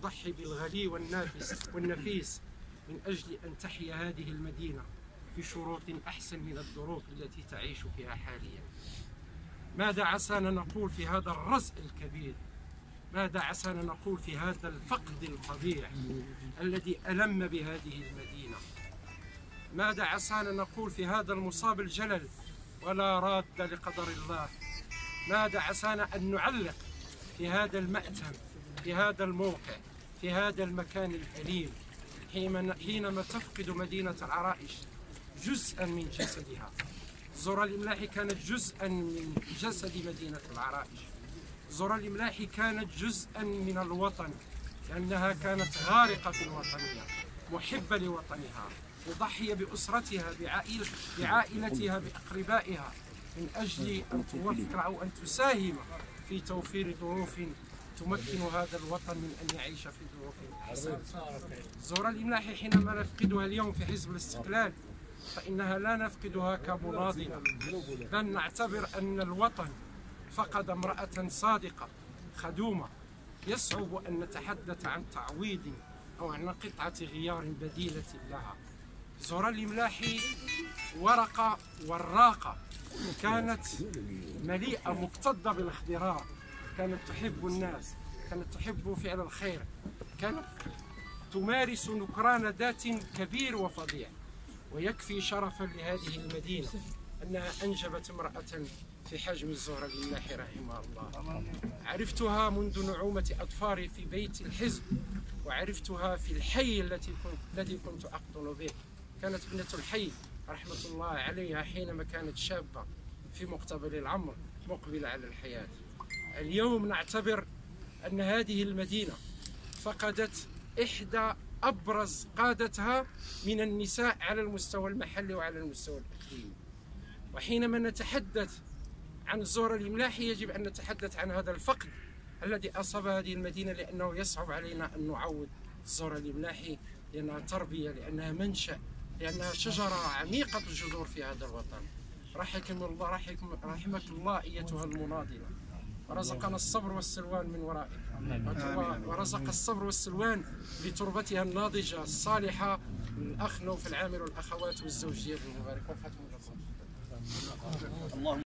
تضحي بالغالي والنفيس من أجل أن تحيا هذه المدينة بشروط أحسن من الظروف التي تعيش فيها حاليا. ماذا عسانا نقول في هذا الرزء الكبير؟ ماذا عسانا نقول في هذا الفقد الفظيع الذي ألم بهذه المدينة؟ ماذا عسانا نقول في هذا المصاب الجلل ولا راد لقدر الله؟ ماذا عسانا أن نعلق في هذا المأتم، في هذا الموقع، في هذا المكان الأليم، حينما تفقد مدينة العرائش جزءا من جسدها؟ زورا الملاحي كانت جزءا من جسد مدينة العرائش. زورا الملاحي كانت جزءا من الوطن، لأنها كانت غارقة في الوطنية، محبة لوطنها، مضحية بأسرتها، بعائلتها، بأقربائها، من أجل أن توفر أو أن تساهم في توفير ظروف تمكن هذا الوطن من أن يعيش في ظروف أحسن. زورا الملاحي حينما نفقدها اليوم في حزب الاستقلال فإنها لا نفقدها كمناضلة، بل نعتبر أن الوطن فقد امرأة صادقة خدومة يصعب أن نتحدث عن تعويض أو عن قطعة غيار بديلة لها. زورا الملاحي ورقة وراقة، كانت مليئة مكتظة بالاخضرار، كانت تحب الناس، كانت تحب فعل الخير، كانت تمارس نكران ذات كبير وفظيع. ويكفي شرفا لهذه المدينة أنها أنجبت امرأة في حجم زورا الملاحي رحمها الله. عرفتها منذ نعومة أظفاري في بيت الحزب، وعرفتها في الحي الذي كنت أقطن به. كانت ابنة الحي رحمة الله عليها حينما كانت شابة في مقتبل العمر مقبلة على الحياة. اليوم نعتبر أن هذه المدينة فقدت إحدى أبرز قادتها من النساء على المستوى المحلي وعلى المستوى الإقليمي. وحينما نتحدث عن زورا الملاحي يجب أن نتحدث عن هذا الفقد الذي أصاب هذه المدينة، لأنه يصعب علينا أن نعوض زورا الملاحي، لأنها تربية، لأنها منشأ، لأنها شجرة عميقة الجذور في هذا الوطن. رحمك الله أيتها المناضلة، ورزقنا الصبر والسلوان من ورائك، ورزق الصبر والسلوان لتربتها الناضجة الصالحة الأخ نوف العامر والأخوات والزوجية المباركة.